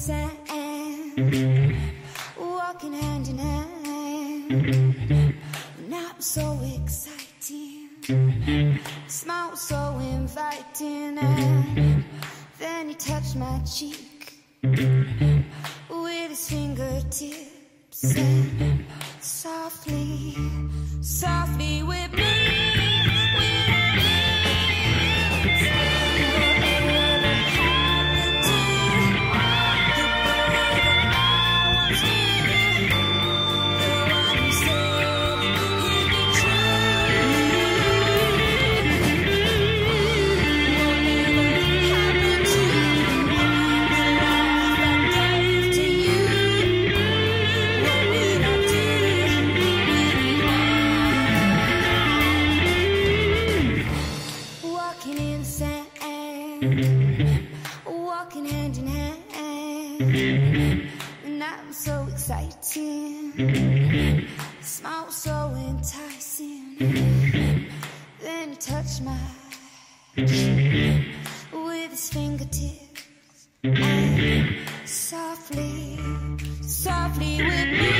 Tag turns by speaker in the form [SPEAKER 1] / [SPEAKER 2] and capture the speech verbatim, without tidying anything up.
[SPEAKER 1] sand, walking hand in hand, and I'm so exciting, smile so inviting, and then he touched my cheek with his fingertips and softly, softly whipped me. Walking hand in hand, and I'm so exciting, smile so enticing. Then he touched my cheek with his fingertips and softly, softly with me.